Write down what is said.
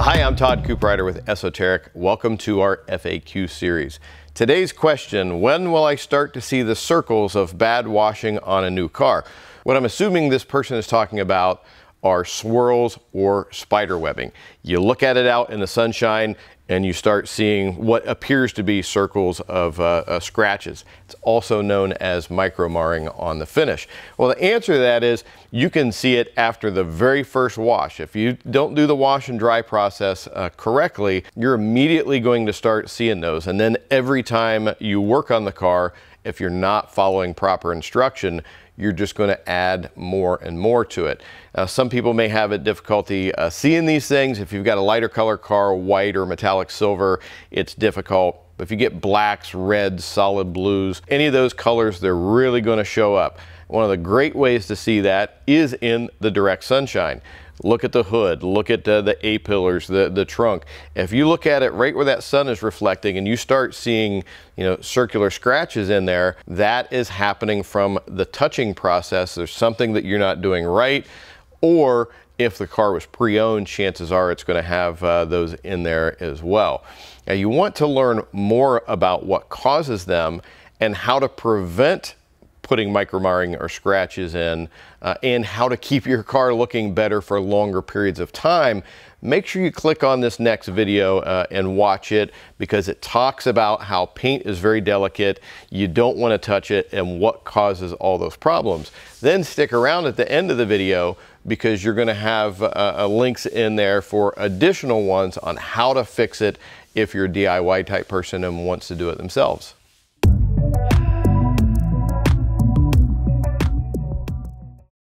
Hi, I'm Todd Cooprider with Esoteric. Welcome to our FAQ series. Today's question: when will I start to see the circles of bad washing on a new car? What I'm assuming this person is talking about are swirls or spider webbing. You look at it out in the sunshine and you start seeing what appears to be circles of scratches. It's also known as micro marring on the finish. Well, the answer to that is you can see it after the very first wash. If you don't do the wash and dry process correctly, you're immediately going to start seeing those. And then every time you work on the car, if you're not following proper instruction, you're just going to add more and more to it. Some people may have a difficulty seeing these things. If you've got a lighter color car, white or metallic silver, it's difficult. If you get blacks, reds, solid blues, any of those colors, they're really going to show up. One of the great ways to see that is in the direct sunshine. Look at the hood, look at the A-pillars, the trunk. If you look at it right where that sun is reflecting and you start seeing, circular scratches in there, that is happening from the touching process. There's something that you're not doing right, or if the car was pre-owned, chances are it's going to have those in there as well. Now, you want to learn more about what causes them and how to prevent putting micro marring or scratches in, and how to keep your car looking better for longer periods of time. Make sure you click on this next video and watch it, because it talks about how paint is very delicate. You don't want to touch it and what causes all those problems. Then stick around at the end of the video, because you're going to have links in there for additional ones on how to fix it if you're a DIY type person and wants to do it themselves.